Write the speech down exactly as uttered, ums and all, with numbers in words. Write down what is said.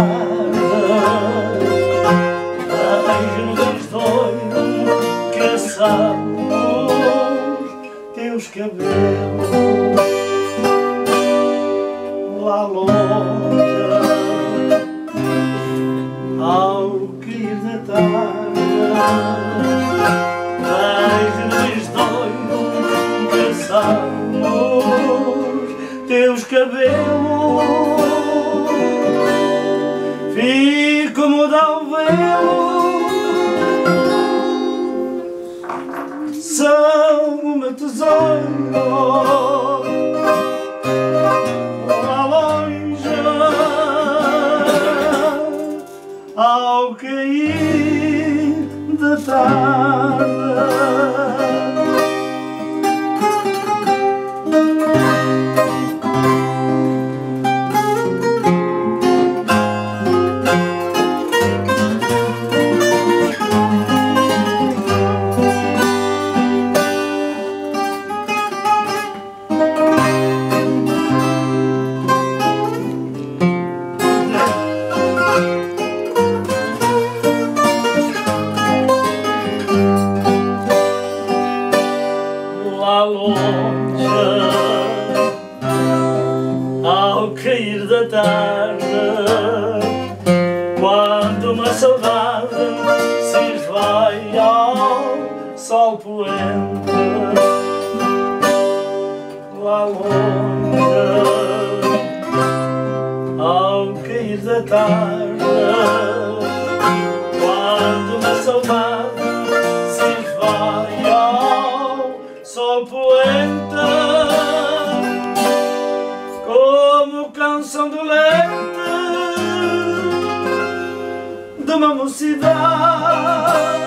tarde. Beijo-nos dois caçamos teus cabelos lá longe, ao cair da tarde. Beijo-nos dois caçamos teus cabelos, fico mudo ao vê-lo, são o meu tesouro lá longe, ao cair da tarde. Lá longe, ao cair da tarde, quando uma saudade se esvai ao sol poente. Lá longe, ao cair da tarde, quando uma saudade se esvai ao sol poente, como canção dolente de uma mocidade.